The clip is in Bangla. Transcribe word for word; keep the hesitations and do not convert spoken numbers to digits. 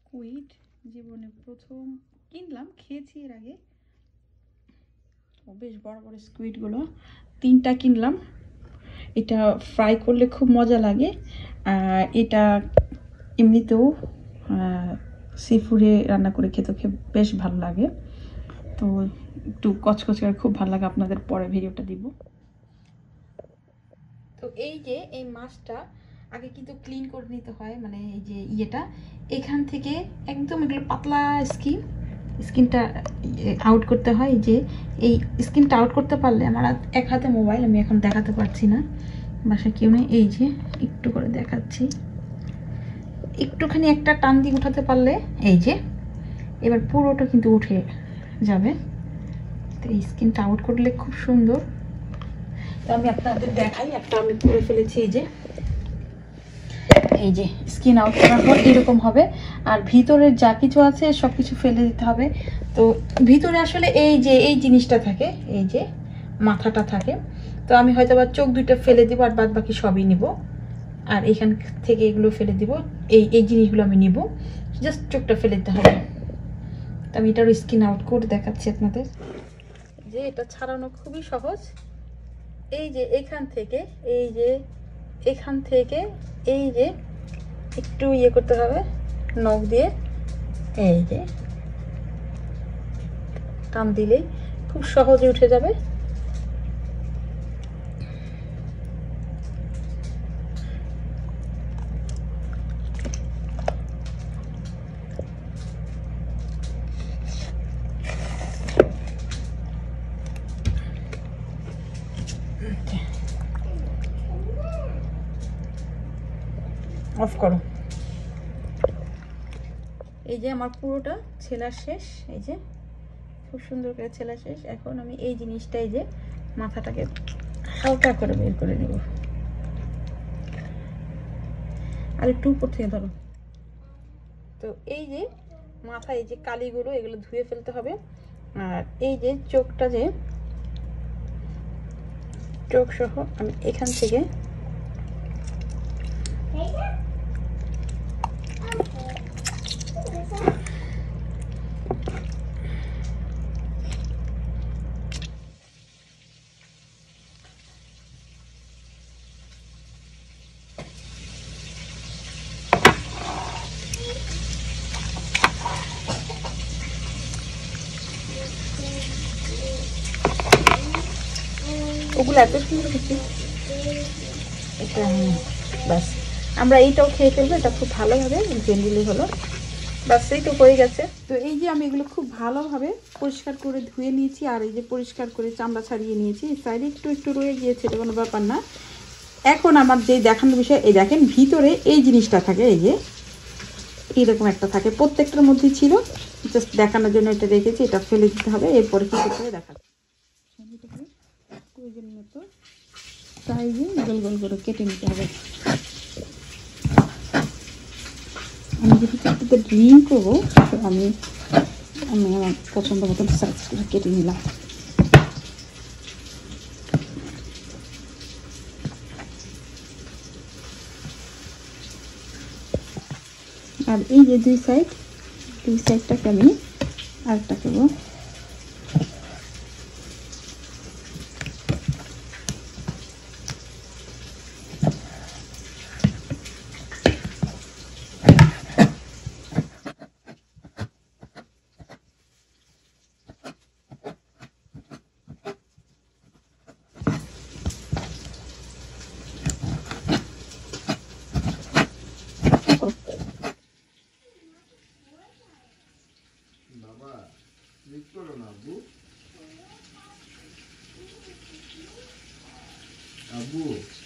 স্কুইড জীবনে প্রথম কিনলাম, খেয়েছি এর আগে। বেশ বড় বড় স্কুইডগুলো তিনটা কিনলাম। এটা ফ্রাই করলে খুব মজা লাগে, আর এটা এমনিতেও সি ফুডে রান্না করে খেতে বেশ ভালো লাগে। তো একটু কচকচ করে খুব ভালো লাগে, আপনাদের পরে ভিডিওটা দিব। তো এই যে এই মাছটা আগে কিন্তু ক্লিন করে নিতে হয়, মানে এই যে ইয়েটা এখান থেকে একদম এগুলো পাতলা স্কিন স্কিনটা আউট করতে হয়। যে এই স্কিনটা আউট করতে পারলে, আমার এক হাতে মোবাইল, আমি এখন দেখাতে পারছি না, বাসায় কেউ নেই। এই যে একটু করে দেখাচ্ছি, একটুখানি একটা টান দিয়ে উঠাতে পারলে এই যে এবার পুরোটা কিন্তু উঠে যাবে। তো এই স্কিনটা আউট করলে খুব সুন্দর। তো আমি আপনাদের দেখাই, একটা আমি করে ফেলেছি। এই যে এই যে স্কিন আউট করার পর এরকম হবে, আর ভিতরের যা কিছু আছে সব কিছু ফেলে দিতে হবে। তো ভিতরে আসলে এই যে এই জিনিসটা থাকে, এই যে মাথাটা থাকে। তো আমি হয়তো বা চোখ দুইটা ফেলে দিব, আর বাদ বাকি সবই নিব। আর এখান থেকে এগুলো ফেলে দিব, এই এই জিনিসগুলো আমি নিব, জাস্ট চোখটা ফেলে দিতে হবে। তো আমি এটার স্কিন আউট করে দেখাচ্ছি আপনাদের। যে এটা ছাড়ানো খুবই সহজ। এই যে এখান থেকে, এই যে এখান থেকে এই যে একটু ইয়ে করতে হবে নখ দিয়ে, এই যে টান দিলেই খুব সহজে উঠে যাবে। অফ করো। এই যে আমার পুরোটা ছেলা শেষ, এই যে খুব সুন্দর করে ছেলা শেষ। এখন আমি এই জিনিসটা, এই যে মাথাটাকে হালকা করে বের করে নেব। আর একটু উপর থেকে ধরো। তো এই যে মাথায় এই যে কালিগুলো, এগুলো ধুয়ে ফেলতে হবে। আর এই যে চোখটা, যে চোখ সহ আমি এখান থেকে ওগুলো এত সুন্দর কিছু, এটা ব্যাস আমরা এইটাও খেয়ে ফেলবো। এটা খুব ভালোভাবে জেনারেলি হলো, ব্যাস এই তো হয়ে গেছে। তো এই যে আমি এগুলো খুব ভালোভাবে পরিষ্কার করে ধুয়ে নিয়েছি, আর এই যে পরিষ্কার করে চামড়া ছাড়িয়ে নিয়েছি। সাইডে একটু একটু রয়ে গিয়েছে, এটা কোনো ব্যাপার না। এখন আমার যে দেখানোর বিষয়, এই দেখেন ভিতরে এই জিনিসটা থাকে, এই যে এইরকম একটা থাকে, প্রত্যেকটার মধ্যেই ছিল। জাস্ট দেখানোর জন্য এটা রেখেছি, এটা ফেলে দিতে হবে। এরপরে কি করতে হবে দেখাচ্ছি। প্রয়োজন মতো সাইজে গোল গোল করে কেটে নিতে হবে। আমি যেহেতু চারটিতে ড্রিম করবো, তো আমি আমি আমার পছন্দ মতো সাইজ করে কেটে নিলাম। আর এই যে দুই সাইড, দুই সাইডটাকে আমি আরেকটা করবো। Abu.